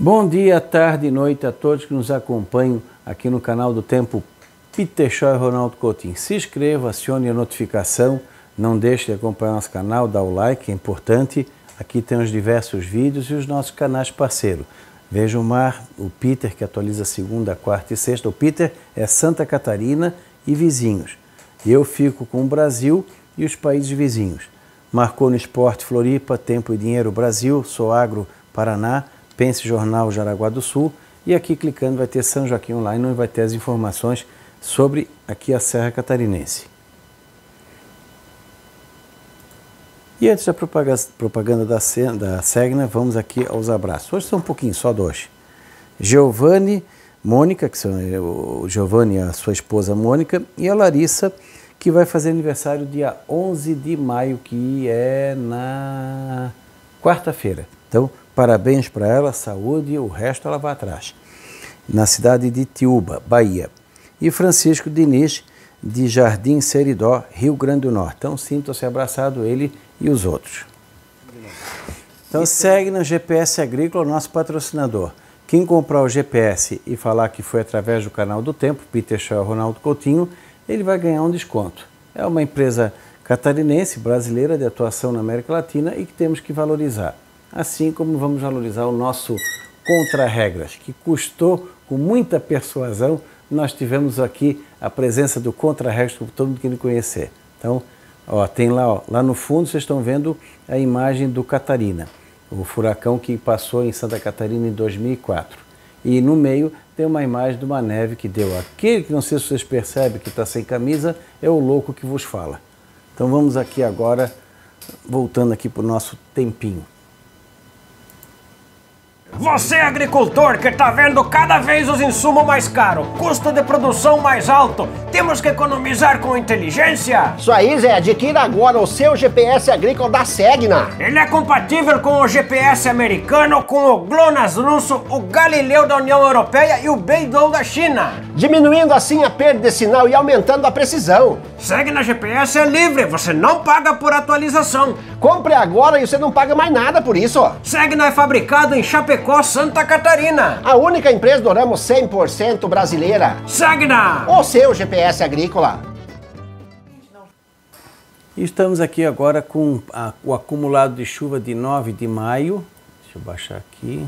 Bom dia, tarde e noite a todos que nos acompanham aqui no canal do Tempo Peter Shaw e Ronaldo Coutinho. Se inscreva, acione a notificação, não deixe de acompanhar nosso canal, dá o like, é importante. Aqui tem os diversos vídeos e os nossos canais parceiros. Veja o Mar, o Peter, que atualiza segunda, quarta e sexta. O Peter é Santa Catarina e vizinhos. Eu fico com o Brasil e os países vizinhos. Marcou no Esporte Floripa, Tempo e Dinheiro Brasil, Soagro Paraná, Pense Jornal Jaraguá do Sul, e aqui clicando vai ter São Joaquim Online, onde vai ter as informações sobre aqui a Serra Catarinense. E antes da propaganda da Segna, vamos aqui aos abraços. Hoje são um pouquinho, só dois. Giovanni, Mônica, que são o Giovanni e a sua esposa Mônica, e a Larissa, que vai fazer aniversário dia 11 de maio, que é na quarta-feira. Então, parabéns para ela, saúde, o resto ela vai atrás. Na cidade de Itiúba, Bahia. E Francisco Diniz, de Jardim Seridó, Rio Grande do Norte. Então, sintam-se abraçado, ele e os outros. Então, segue no GPS Agrícola, nosso patrocinador. Quem comprar o GPS e falar que foi através do canal do Tempo, Peter Shaw e Ronaldo Coutinho, ele vai ganhar um desconto. É uma empresa catarinense, brasileira, de atuação na América Latina e que temos que valorizar. Assim como vamos valorizar o nosso Contra-Regras, que custou com muita persuasão. Nós tivemos aqui a presença do Contra-Regras para todo mundo que não conhecer. Então, ó, tem lá no fundo vocês estão vendo a imagem do Catarina, o furacão que passou em Santa Catarina em 2004. E no meio tem uma imagem de uma neve que deu. Aquele que não sei se vocês percebem que está sem camisa é o louco que vos fala. Então vamos aqui agora, voltando aqui para o nosso tempinho. Você, agricultor, que está vendo cada vez os insumos mais caros, custo de produção mais alto, temos que economizar com inteligência? Isso aí, Zé, adquira agora o seu GPS agrícola da Segna. Ele é compatível com o GPS americano, com o GLONASS russo, o Galileu da União Europeia e o Beidou da China. Diminuindo assim a perda de sinal e aumentando a precisão. Segna GPS é livre, você não paga por atualização. Compre agora e você não paga mais nada por isso. Segna é fabricado em Chapecó, Santa Catarina. A única empresa do ramo 100% brasileira. Segna! O seu GPS agrícola. Estamos aqui agora com o acumulado de chuva de 9 de maio. Deixa eu baixar aqui.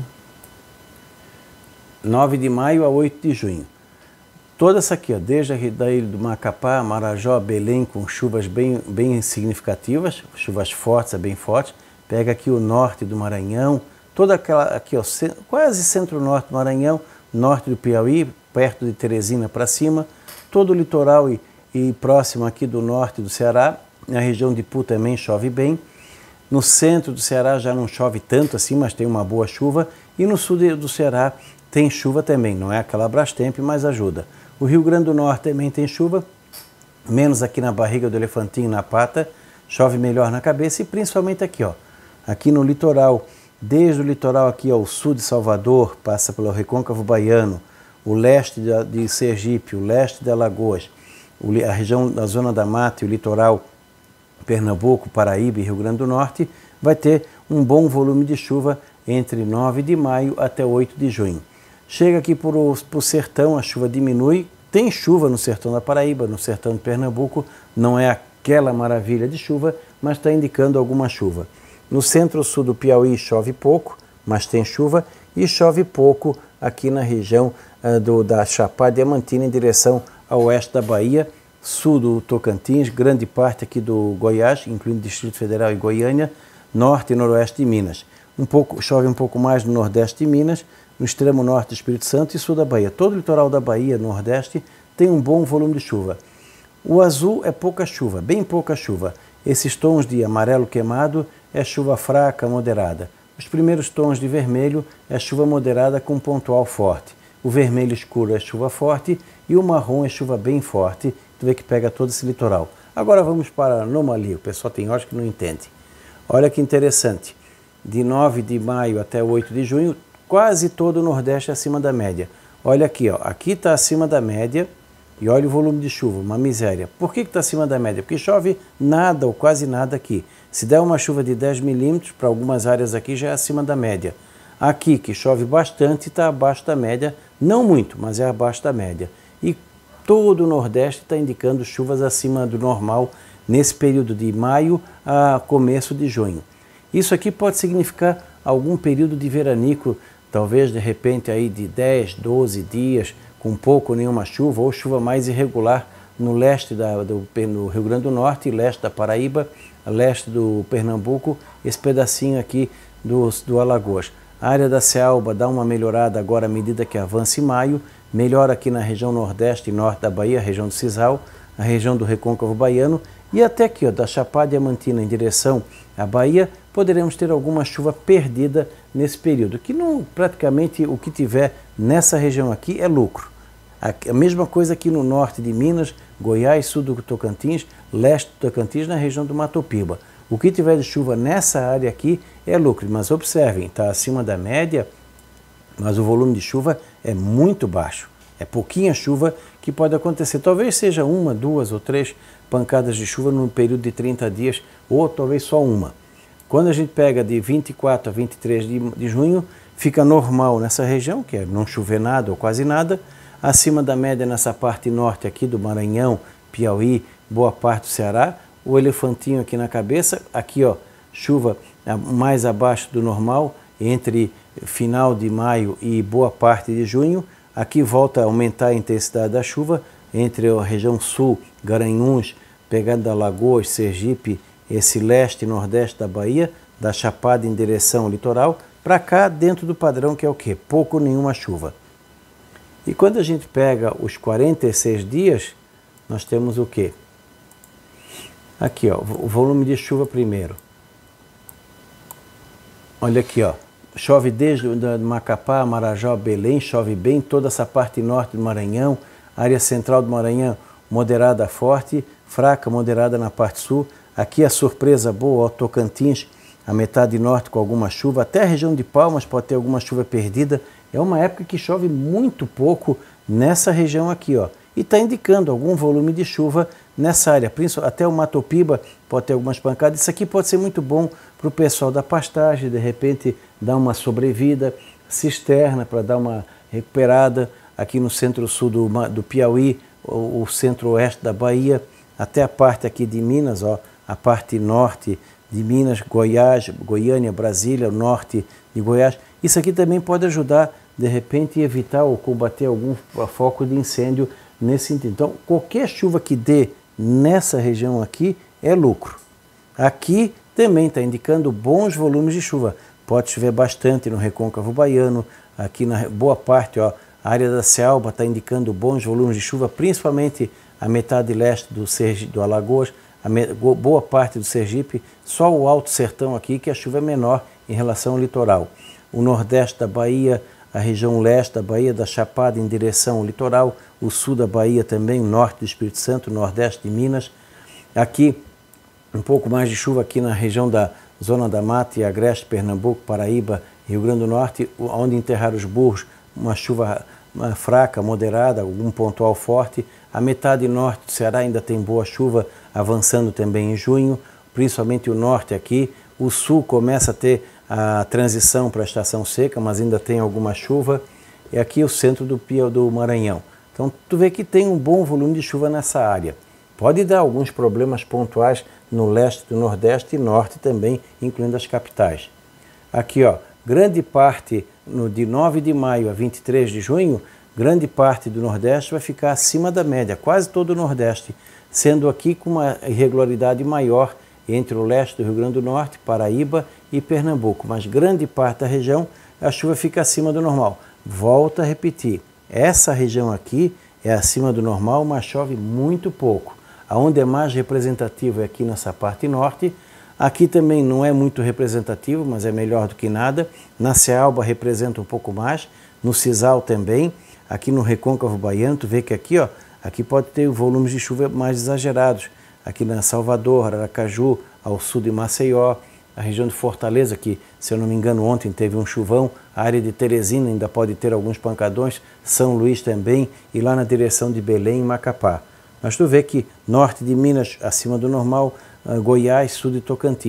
9 de maio a 8 de junho. Toda essa aqui, ó, desde a ilha do Macapá, Marajó, Belém, com chuvas bem significativas, chuvas fortes, bem fortes. Pega aqui o norte do Maranhão, toda aquela aqui, ó, quase centro-norte do Maranhão, norte do Piauí, perto de Teresina para cima, todo o litoral e próximo aqui do norte do Ceará, na região de Ipu também chove bem. No centro do Ceará já não chove tanto assim, mas tem uma boa chuva. E no sul do Ceará tem chuva também, não é aquela Brastemp, mas ajuda. O Rio Grande do Norte também tem chuva, menos aqui na barriga do elefantinho, na pata, chove melhor na cabeça e principalmente aqui, ó, aqui no litoral, desde o litoral aqui ao sul de Salvador, passa pelo Recôncavo Baiano, o leste de Sergipe, o leste de Alagoas, a região da Zona da Mata e o litoral Pernambuco, Paraíba e Rio Grande do Norte, vai ter um bom volume de chuva entre 9 de maio até 8 de junho. Chega aqui para o sertão, a chuva diminui, tem chuva no sertão da Paraíba, no sertão de Pernambuco, não é aquela maravilha de chuva, mas está indicando alguma chuva. No centro-sul do Piauí chove pouco, mas tem chuva, e chove pouco aqui na região da Chapada Diamantina em direção ao oeste da Bahia, sul do Tocantins, grande parte aqui do Goiás, incluindo Distrito Federal e Goiânia, norte e noroeste de Minas. Chove um pouco mais no nordeste de Minas, no extremo norte do Espírito Santo e sul da Bahia. Todo o litoral da Bahia, nordeste, tem um bom volume de chuva. O azul é pouca chuva, bem pouca chuva. Esses tons de amarelo queimado é chuva fraca, moderada. Os primeiros tons de vermelho é chuva moderada com pontual forte. O vermelho escuro é chuva forte e o marrom é chuva bem forte. Tu vê que pega todo esse litoral. Agora vamos para a anomalia. O pessoal tem horas que não entende. Olha que interessante. De 9 de maio até 8 de junho, quase todo o Nordeste é acima da média. Olha aqui, ó, aqui está acima da média e olha o volume de chuva, uma miséria. Por que está acima da média? Porque chove nada ou quase nada aqui. Se der uma chuva de 10 milímetros, para algumas áreas aqui já é acima da média. Aqui, que chove bastante, está abaixo da média, não muito, mas é abaixo da média. E todo o Nordeste está indicando chuvas acima do normal nesse período de maio a começo de junho. Isso aqui pode significar algum período de veranico, talvez de repente aí de 10, 12 dias, com pouco ou nenhuma chuva, ou chuva mais irregular no leste do Rio Grande do Norte, leste da Paraíba, leste do Pernambuco, esse pedacinho aqui do Alagoas. A área da Cealba dá uma melhorada agora à medida que avança em maio, melhora aqui na região nordeste e norte da Bahia, a região do Cisal, a região do Recôncavo Baiano, e até aqui, ó, da Chapada Diamantina em direção à Bahia, poderemos ter alguma chuva perdida nesse período, que não, praticamente o que tiver nessa região aqui é lucro. A mesma coisa aqui no norte de Minas, Goiás, sul do Tocantins, leste do Tocantins, na região do Mato Piba. O que tiver de chuva nessa área aqui é lucro, mas observem, está acima da média, mas o volume de chuva é muito baixo. É pouquinha chuva que pode acontecer. Talvez seja uma, duas ou três pancadas de chuva num período de 30 dias, ou talvez só uma. Quando a gente pega de 24 a 23 de junho, fica normal nessa região, que é não chover nada ou quase nada. Acima da média nessa parte norte aqui do Maranhão, Piauí, boa parte do Ceará. O elefantinho aqui na cabeça, aqui ó, chuva mais abaixo do normal, entre final de maio e boa parte de junho. Aqui volta a aumentar a intensidade da chuva, entre a região sul, Garanhuns, pegando da Alagoas, Sergipe, esse leste e nordeste da Bahia, da Chapada em direção ao litoral, para cá dentro do padrão que é o quê? Pouco ou nenhuma chuva. E quando a gente pega os 46 dias, nós temos o quê? Aqui, ó, o volume de chuva primeiro. Olha aqui, ó. Chove desde Macapá, Marajó, Belém, chove bem toda essa parte norte do Maranhão, área central do Maranhão, moderada a forte, fraca, moderada na parte sul. Aqui a surpresa boa, ó, Tocantins, a metade norte com alguma chuva, até a região de Palmas pode ter alguma chuva perdida. É uma época que chove muito pouco nessa região aqui, ó. E está indicando algum volume de chuva nessa área, até o Mato Piba pode ter algumas pancadas. Isso aqui pode ser muito bom para o pessoal da pastagem, de repente dar uma sobrevida, cisterna para dar uma recuperada aqui no centro-sul do Piauí, o centro-oeste da Bahia, até a parte aqui de Minas, ó, a parte norte de Minas, Goiás, Goiânia, Brasília, o norte de Goiás. Isso aqui também pode ajudar, de repente, evitar ou combater algum foco de incêndio nesse sentido. Então, qualquer chuva que dê nessa região aqui é lucro. Aqui também está indicando bons volumes de chuva. Pode chover bastante no Recôncavo Baiano, aqui na boa parte, ó, a área da Cealba está indicando bons volumes de chuva, principalmente a metade leste do Alagoas, boa parte do Sergipe, só o Alto Sertão aqui que a chuva é menor em relação ao litoral. O nordeste da Bahia, a região leste da Bahia, da Chapada em direção ao litoral, o sul da Bahia também, o norte do Espírito Santo, o nordeste de Minas. Aqui, um pouco mais de chuva aqui na região da Zona da Mata e Agreste, Pernambuco, Paraíba, Rio Grande do Norte, onde enterrar os burros, uma chuva fraca, moderada, algum pontual forte. A metade norte do Ceará ainda tem boa chuva, avançando também em junho, principalmente o norte aqui. O sul começa a ter a transição para a estação seca, mas ainda tem alguma chuva. E aqui o centro do Maranhão. Então, tu vê que tem um bom volume de chuva nessa área. Pode dar alguns problemas pontuais no leste do Nordeste e Norte também, incluindo as capitais. Aqui, ó, grande parte, de 9 de maio a 23 de junho, grande parte do Nordeste vai ficar acima da média, quase todo o Nordeste, sendo aqui com uma irregularidade maior entre o leste do Rio Grande do Norte, Paraíba e Pernambuco. Mas grande parte da região, a chuva fica acima do normal. Volto a repetir, essa região aqui é acima do normal, mas chove muito pouco. Aonde é mais representativo é aqui nessa parte norte. Aqui também não é muito representativo, mas é melhor do que nada. Na Cealba representa um pouco mais, no Cisal também. Aqui no Recôncavo Baiano, tu vê que aqui, ó, aqui pode ter volumes de chuva mais exagerados. Aqui na Salvador, Aracaju, ao sul de Maceió, a região de Fortaleza, que, se eu não me engano, ontem teve um chuvão, a área de Teresina ainda pode ter alguns pancadões, São Luís também, e lá na direção de Belém e Macapá. Mas tu vê que norte de Minas acima do normal, Goiás, sul de Tocantins.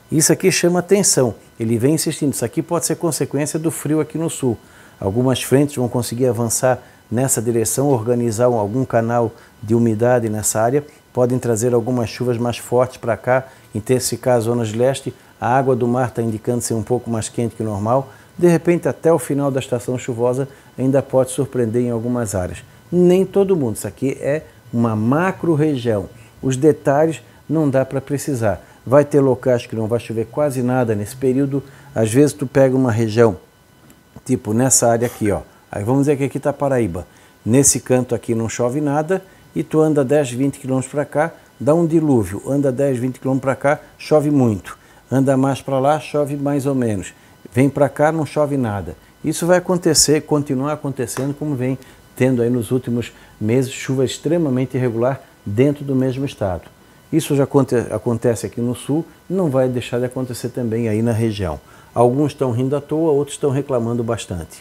Isso aqui chama atenção, ele vem insistindo, isso aqui pode ser consequência do frio aqui no sul. Algumas frentes vão conseguir avançar nessa direção, organizar algum canal de umidade nessa área, podem trazer algumas chuvas mais fortes para cá, intensificar as zonas de leste, a água do mar está indicando ser um pouco mais quente que o normal, de repente até o final da estação chuvosa ainda pode surpreender em algumas áreas. Nem todo mundo, isso aqui é uma macro região, os detalhes não dá para precisar. Vai ter locais que não vai chover quase nada nesse período, às vezes tu pega uma região, tipo nessa área aqui, ó. Aí vamos dizer que aqui está Paraíba, nesse canto aqui não chove nada e tu anda 10, 20 km para cá, dá um dilúvio, anda 10, 20 km para cá, chove muito, anda mais para lá, chove mais ou menos, vem para cá, não chove nada. Isso vai acontecer, continuar acontecendo como vem tendo aí nos últimos meses chuva extremamente irregular dentro do mesmo estado. Isso já acontece aqui no sul e não vai deixar de acontecer também aí na região. Alguns estão rindo à toa, outros estão reclamando bastante.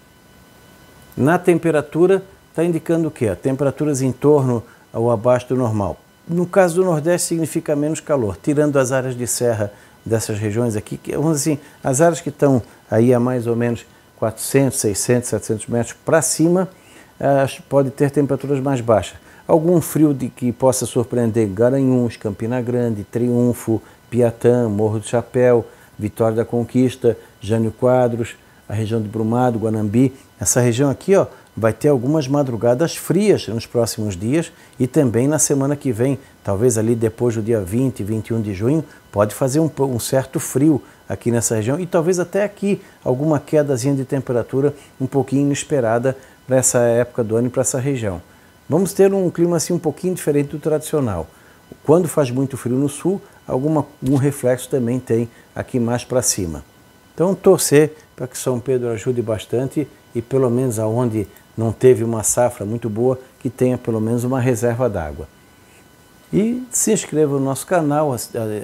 Na temperatura, está indicando o quê? Temperaturas em torno ou abaixo do normal. No caso do Nordeste, significa menos calor, tirando as áreas de serra dessas regiões aqui, que, vamos assim, as áreas que estão aí a mais ou menos 400, 600, 700 metros para cima, pode ter temperaturas mais baixas. Algum frio que possa surpreender Garanhuns, Campina Grande, Triunfo, Piatã, Morro do Chapéu, Vitória da Conquista, Jânio Quadros, a região de Brumado, Guanambi. Essa região aqui, ó, vai ter algumas madrugadas frias nos próximos dias e também na semana que vem, talvez ali depois do dia 20, 21 de junho, pode fazer um certo frio aqui nessa região e talvez até aqui alguma quedazinha de temperatura um pouquinho inesperada para essa época do ano e para essa região. Vamos ter um clima assim um pouquinho diferente do tradicional. Quando faz muito frio no sul, algum reflexo também tem aqui mais para cima. Então torcer para que São Pedro ajude bastante e pelo menos aonde não teve uma safra muito boa, que tenha pelo menos uma reserva d'água. E se inscreva no nosso canal,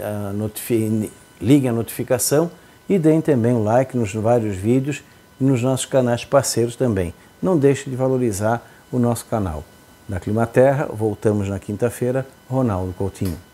liguem a notificação e deem também um like nos vários vídeos e nos nossos canais parceiros também. Não deixe de valorizar o nosso canal. Da Climaterra, voltamos na quinta-feira. Ronaldo Coutinho.